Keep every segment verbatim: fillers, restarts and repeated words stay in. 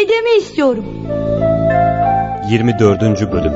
Dedemi istiyorum. yirmi dördüncü bölüm.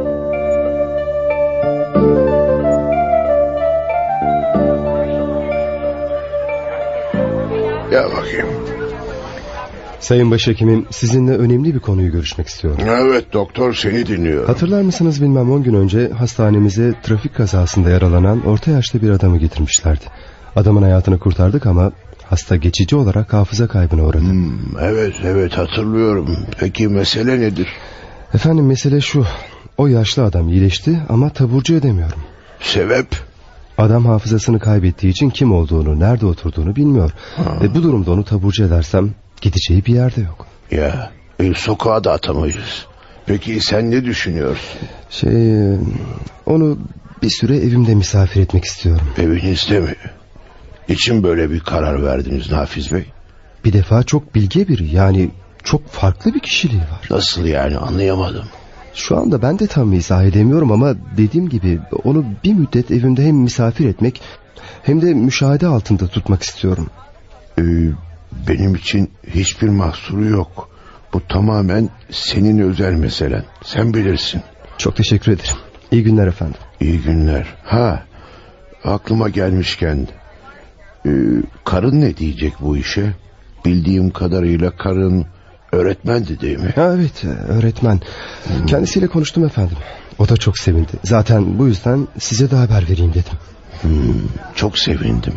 Gel bakayım. Sayın Başhekimim, sizinle önemli bir konuyu görüşmek istiyorum. Evet, doktor seni dinliyor. Hatırlar mısınız bilmem, on gün önce hastanemize trafik kazasında yaralanan orta yaşlı bir adamı getirmişlerdi. Adamın hayatını kurtardık ama hasta geçici olarak hafıza kaybına uğradı. Hmm, evet evet hatırlıyorum. Peki mesele nedir? Efendim, mesele şu: o yaşlı adam iyileşti ama taburcu edemiyorum. Sebep? Adam hafızasını kaybettiği için kim olduğunu, nerede oturduğunu bilmiyor. Ha. Ve bu durumda onu taburcu edersem gideceği bir yerde yok. Ya e, sokağa da atamayız. Peki sen ne düşünüyorsun? Şey, onu bir süre evimde misafir etmek istiyorum. Evinizde mi? Niçin böyle bir karar verdiniz Nafiz Bey? Bir defa çok bilge biri, yani çok farklı bir kişiliği var. Nasıl yani, anlayamadım. Şu anda ben de tam izah edemiyorum ama dediğim gibi onu bir müddet evimde hem misafir etmek hem de müşahede altında tutmak istiyorum. Ee, benim için hiçbir mahsuru yok. Bu tamamen senin özel meselen. Sen bilirsin. Çok teşekkür ederim. İyi günler efendim. İyi günler. Ha, aklıma gelmişken e, karın ne diyecek bu işe? Bildiğim kadarıyla karın öğretmendi değil mi? Ha, evet, öğretmen. Hmm. Kendisiyle konuştum efendim. O da çok sevindi. Zaten bu yüzden size de haber vereyim dedim. Hmm, çok sevindim.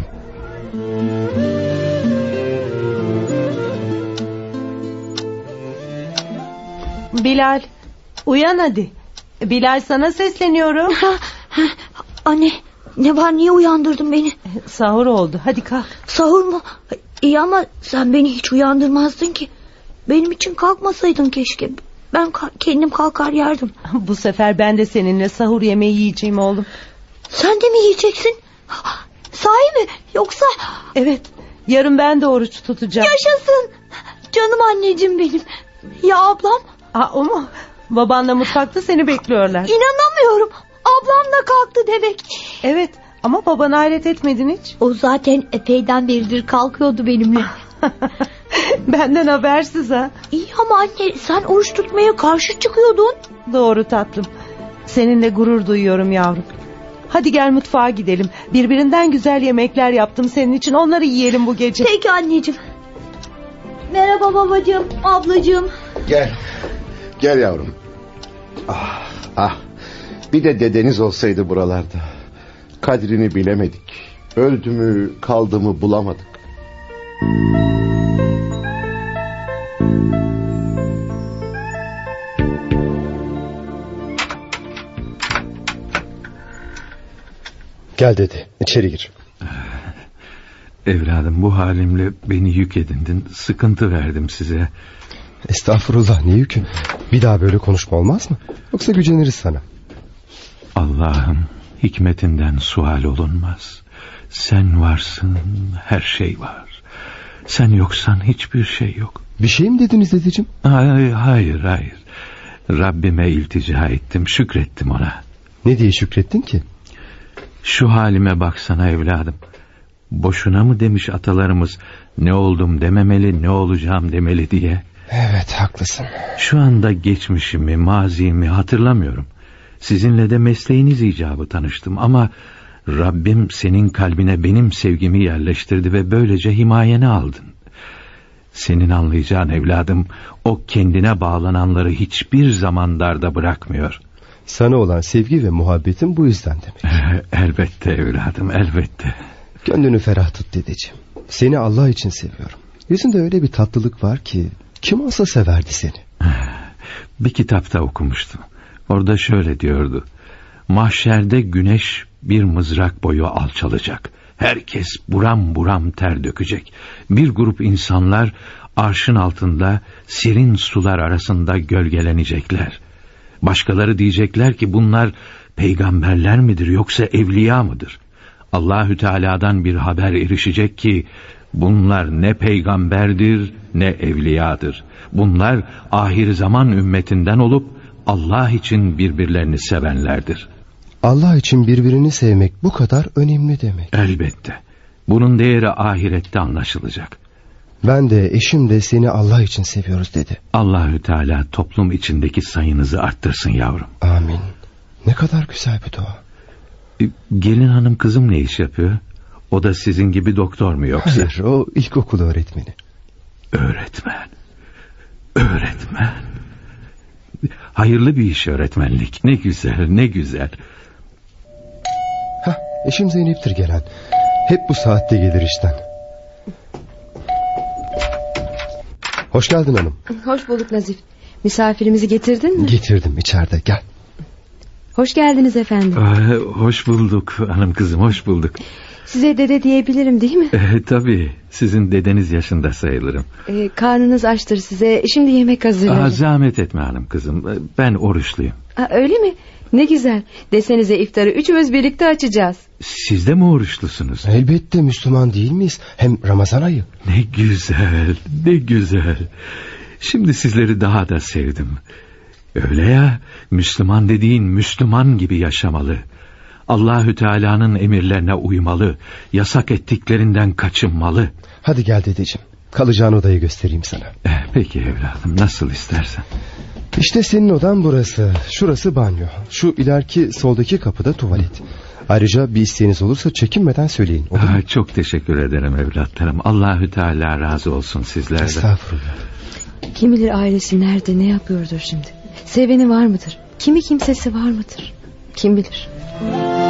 Bilal, uyan hadi. Bilal, sana sesleniyorum. Anne, ne var, niye uyandırdın beni? Sahur oldu, hadi kalk. Sahur mu? İyi ama sen beni hiç uyandırmazdın ki. Benim için kalkmasaydın keşke. Ben ka- kendim kalkar yerdim. Bu sefer ben de seninle sahur yemeği yiyeceğim oğlum. Sen de mi yiyeceksin? Sahi mi? Yoksa... Evet, yarın ben de oruç tutacağım. Yaşasın. Canım anneciğim benim. Ya ablam? Aa, o mu? Babanla mutfakta seni bekliyorlar. İnanamıyorum. Ablam da kalktı demek. Evet, ama babana hayret etmedin hiç. O zaten epeyden beridir kalkıyordu benimle. Benden habersiz ha. İyi ama anne, sen oruç tutmaya karşı çıkıyordun. Doğru tatlım. Seninle gurur duyuyorum yavrum. Hadi gel mutfağa gidelim. Birbirinden güzel yemekler yaptım senin için. Onları yiyelim bu gece. Peki anneciğim. Merhaba babacığım, ablacığım. Gel. Gel yavrum. Ah, ah. Bir de dedeniz olsaydı buralarda. Kadrini bilemedik. Öldü mü, kaldı mı bulamadık. Gel dedi, içeri gir. Evladım, bu halimle beni yük edindin. Sıkıntı verdim size. Estağfurullah, ne yükü? Bir daha böyle konuşma, olmaz mı? Yoksa güceniriz sana. Allah'ım, hikmetinden sual olunmaz. Sen varsın, her şey var. Sen yoksan hiçbir şey yok. Bir şey mi dediniz dedeciğim? Hayır, hayır, hayır. Rabbime iltica ettim, şükrettim ona. Ne diye şükrettin ki? Şu halime baksana evladım. Boşuna mı demiş atalarımız, ne oldum dememeli, ne olacağım demeli diye. Evet, haklısın. Şu anda geçmişimi, mazimi hatırlamıyorum. Sizinle de mesleğiniz icabı tanıştım ama Rabbim senin kalbine benim sevgimi yerleştirdi ve böylece himayeni aldın. Senin anlayacağın evladım, o kendine bağlananları hiçbir zaman darda bırakmıyor. Sana olan sevgi ve muhabbetim bu yüzden demek. Elbette evladım, elbette. Gönlünü ferah tut dedeciğim. Seni Allah için seviyorum. Yüzünde öyle bir tatlılık var ki kim olsa severdi seni. Bir kitapta okumuştum. Orada şöyle diyordu: mahşerde güneş bir mızrak boyu alçalacak. Herkes buram buram ter dökecek. Bir grup insanlar arşın altında serin sular arasında gölgelenecekler. Başkaları diyecekler ki bunlar peygamberler midir yoksa evliya mıdır? Allahü Teala'dan bir haber erişecek ki bunlar ne peygamberdir ne evliyadır. Bunlar ahir zaman ümmetinden olup Allah için birbirlerini sevenlerdir. Allah için birbirini sevmek bu kadar önemli demek. Elbette. Bunun değeri ahirette anlaşılacak. Ben de eşim de seni Allah için seviyoruz dedi. Allahü Teala toplum içindeki sayınızı arttırsın yavrum. Amin. Ne kadar güzel bir dua. Gelin hanım kızım ne iş yapıyor? O da sizin gibi doktor mu yoksa? Hayır, o ilkokul öğretmeni. Öğretmen. Öğretmen. Hayırlı bir iş öğretmenlik. Ne güzel, ne güzel. Hah, eşim Zeynep'tir gelen. Hep bu saatte gelir işten. Hoş geldin hanım. Hoş bulduk Nazif. Misafirimizi getirdin mi? Getirdim, içeride, gel. Hoş geldiniz efendim. Aa, hoş bulduk hanım kızım, hoş bulduk. Size dede diyebilirim değil mi? Ee, tabii, sizin dedeniz yaşında sayılırım. Ee, karnınız açtır size. Şimdi yemek hazırladım. Aa, zahmet etme hanım kızım. Ben oruçluyum. Aa, öyle mi? Ne güzel. Desenize iftarı üçümüz birlikte açacağız. Siz de mi oruçlusunuz? Elbette, Müslüman değil miyiz? Hem Ramazan ayı. Ne güzel, ne güzel. Şimdi sizleri daha da sevdim. Öyle ya, Müslüman dediğin Müslüman gibi yaşamalı. Allahü Teala'nın emirlerine uymalı, yasak ettiklerinden kaçınmalı. Hadi gel dedeciğim, kalacağın odayı göstereyim sana. Eh, peki evladım, nasıl istersen. İşte senin odan burası. Şurası banyo. Şu ileriki soldaki kapıda tuvalet. Ayrıca bir isteğiniz olursa çekinmeden söyleyin. Aa, çok teşekkür ederim evlatlarım. Allahü Teala razı olsun sizlerden. Estağfurullah. Kim bilir ailesi nerede, ne yapıyordur şimdi. Seveni var mıdır? Kimi kimsesi var mıdır? Kim bilir?